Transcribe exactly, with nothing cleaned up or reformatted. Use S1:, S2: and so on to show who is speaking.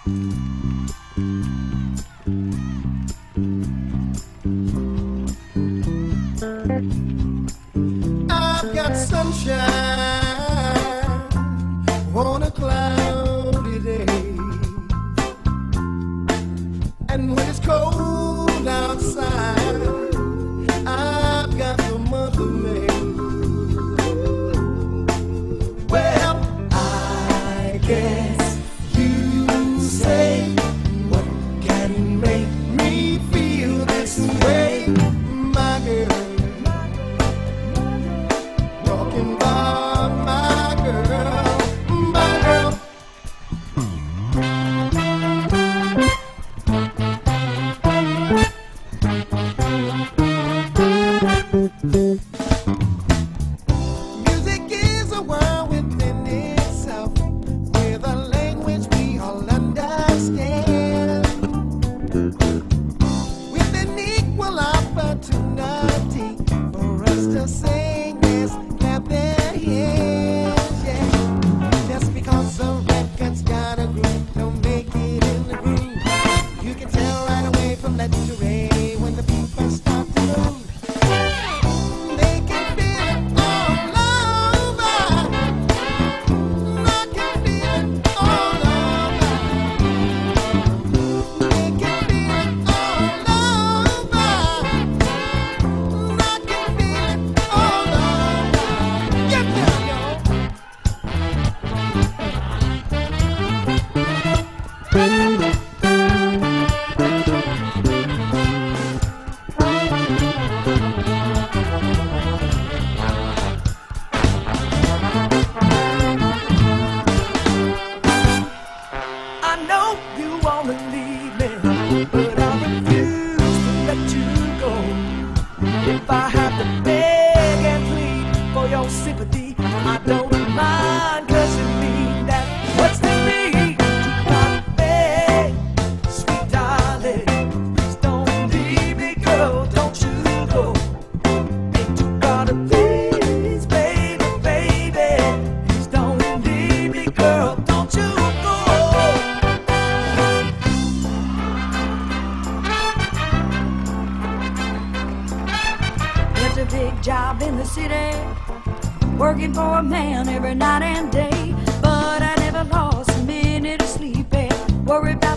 S1: I've got sunshine on a cloudy day, and when it's cold outside, I've got the month of May. Well, I guess you say, what can make me feel this way, my girl? Talking about my girl, my girl. Music is a world within itself, with a language we all understand, with an equal opportunity for us to sing this, clap their hands, yeah. Just because a record's got a groove, don't make it in the groove. You can tell right away from left to right when the people start to move. They can feel it all over. I can feel it all over. They can feel it all over. I can feel it all over. Get down, y'all. I know you wanna leave me, but I refuse to let you go. If I have to beg and plead for your sympathy, I don't mind, 'cause you mean that much to me. You gotta beg, sweet darling, please don't leave me, girl, don't you go. Ain't you gotta please, baby, baby, please don't leave me, girl, don't you go.
S2: Left a big job in the city, working for a man every night and day. But I never lost a minute of sleep and worried about